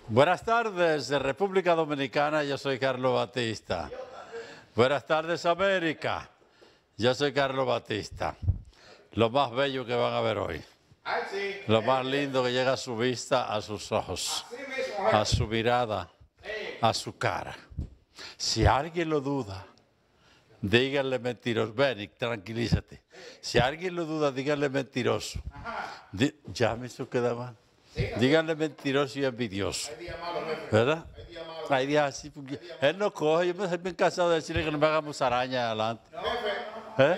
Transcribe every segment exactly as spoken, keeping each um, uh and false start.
Buenas tardes, de República Dominicana, yo soy Carlos Batista. Buenas tardes, América. Yo soy Carlos Batista. Lo más bello que van a ver hoy. Lo más lindo que llega a su vista, a sus ojos, a su mirada, a su cara. Si alguien lo duda, díganle mentiroso. Ven, tranquilízate. Si alguien lo duda, díganle mentiroso. Di, ya me hizo quedar mal. Díganle mentiroso y envidioso. ¿Verdad? Hay días así, porque él no coge. Yo me estoy bien cansado de decirle que no me haga musaraña adelante. ¿Eh?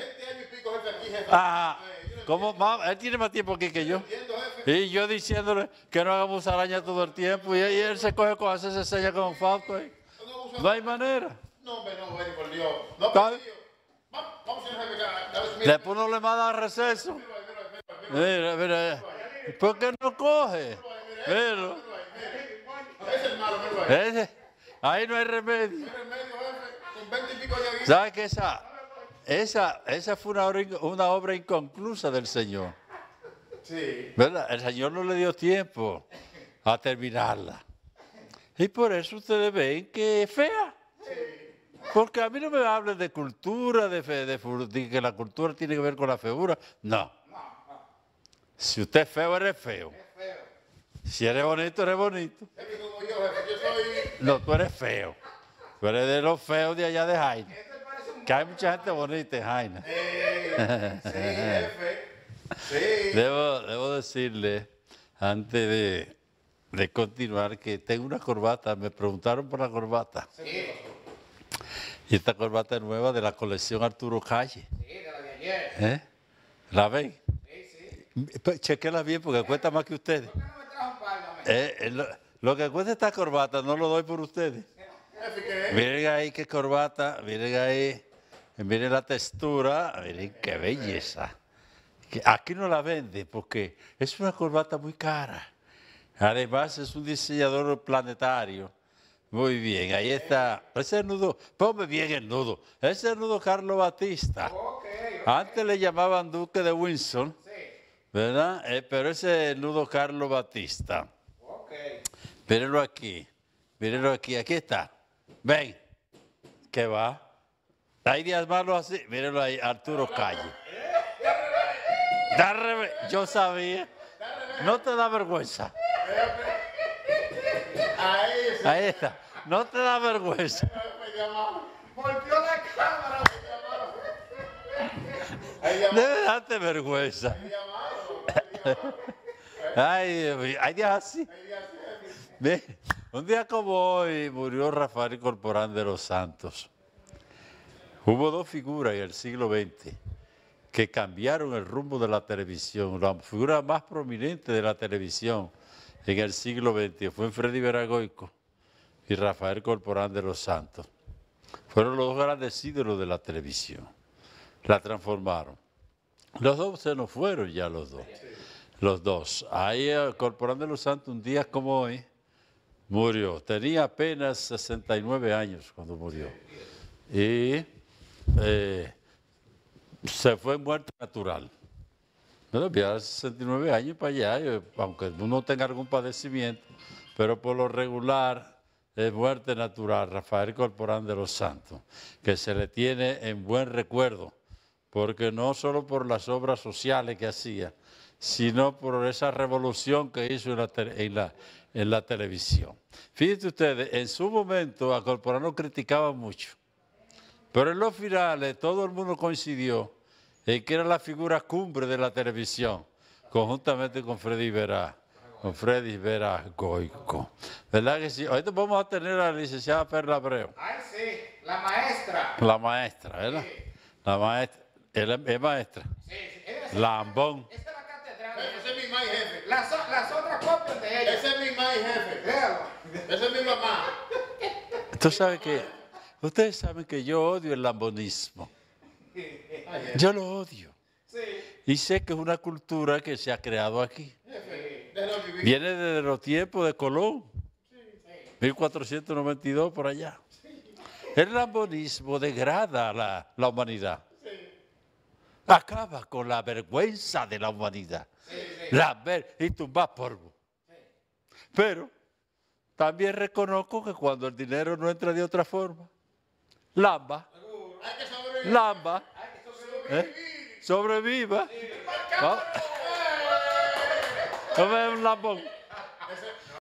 Ah, ¿cómo? Él tiene más tiempo aquí que yo. Y yo diciéndole que no haga musaraña todo el tiempo. Y él se coge con hacerse señas con Fausto. No hay manera. No, hombre, no, ven, por Dios. No, por Dios. Vamos a ir. Después no le manda receso. Mira, mira. ¿Por qué no coge? Mira. Ese es malo, mira. Ese, ahí no hay remedio. No hay remedio, jefe. Con veinte y pico ya. ¿Sabes qué? Esa, esa, esa fue una obra, una obra inconclusa del Señor. Sí. ¿Verdad? El Señor no le dio tiempo a terminarla. Y por eso ustedes ven que es fea. Porque a mí no me hablen de cultura, de, fe, de, de que la cultura tiene que ver con la figura. No. Si usted es feo, eres feo. Si eres bonito, eres bonito. No, tú eres feo. Tú eres de los feos de allá de Jaina. Que hay mucha gente bonita en Jaina. Sí, jefe. Sí. Debo, debo decirle, antes de, de continuar, que tengo una corbata. Me preguntaron por la corbata. Sí. Y esta corbata es nueva de la colección Arturo Calle. Sí, de la de ayer. ¿Eh? ¿La ven? Sí, sí. Chequenla bien porque cuesta más que ustedes. ¿Por qué no me trajo un par de Eh, eh, lo, lo que cuesta esta corbata no lo doy por ustedes. Jefe, ¿qué es? Miren ahí qué corbata, miren ahí, miren la textura, miren qué belleza. Que aquí no la vende porque es una corbata muy cara. Además es un diseñador planetario. Muy bien, ahí está. Ese es el nudo, ponme bien el nudo. Ese es el nudo Carlos Batista. Okay, okay. Antes le llamaban Duque de Windsor, Sí. ¿verdad? Eh, pero ese es el nudo Carlos Batista. Ok. Mírenlo aquí, mírenlo aquí, aquí está. Ven, ¿qué va? Hay días malos así, mírenlo ahí, Arturo Calle. Da revés, yo sabía. No te da vergüenza. Ahí sí. Ahí está, no te da vergüenza. Me llamaron. Volvió la cámara, me llamaron. Ahí llamaron. Debe darte vergüenza. Ahí llamaron. Ay, Dios mío, hay días así. Bien, un día como hoy murió Rafael Corporán de los Santos. Hubo dos figuras en el siglo veinte que cambiaron el rumbo de la televisión. La figura más prominente de la televisión en el siglo veinte fue Freddy Veragoico y Rafael Corporán de los Santos. Fueron los dos grandes ídolos de la televisión. La transformaron. Los dos se nos fueron ya los dos. Los dos. Ahí Corporán de los Santos, un día como hoy, murió. Tenía apenas sesenta y nueve años cuando murió. Y eh, se fue muerte natural. No, había sesenta y nueve años para allá, aunque uno tenga algún padecimiento, pero por lo regular es muerte natural. Rafael Corporán de los Santos, que se le tiene en buen recuerdo, porque no solo por las obras sociales que hacía, sino por esa revolución que hizo en la, en la, en la televisión. Fíjense ustedes, en su momento a Corporán lo criticaban mucho, pero en los finales todo el mundo coincidió en que era la figura cumbre de la televisión, conjuntamente con Freddy Vera, con Freddy Veragoico. ¿Verdad que sí? Ahorita vamos a tener a la licenciada Perla Abreu. Ay, sí, la maestra. La maestra, ¿verdad? Sí. La maestra, es, es maestra. Sí, sí. Esa, Lambón. esta es la catedral. Ese es mi mamá y jefe. Las, las otras copias de ella. Ese es mi mamá y jefe. Léalo. Esa es mi mamá. Tú sabes que, ustedes saben que yo odio el lambonismo. Yo lo odio. Sí. Y sé que es una cultura que se ha creado aquí. Jefe, déjalo vivir. Viene desde los tiempos de Colón. mil cuatrocientos noventa y dos por allá. El lambonismo degrada a la, la humanidad. Acaba con la vergüenza de la humanidad. La ver y tumba polvo. Pero también reconozco que cuando el dinero no entra de otra forma, lamba, Hay que sobrevivir. lamba, Hay que sobrevivir. ¿eh? sobreviva. Sí. Vamos. No me dé un lambón.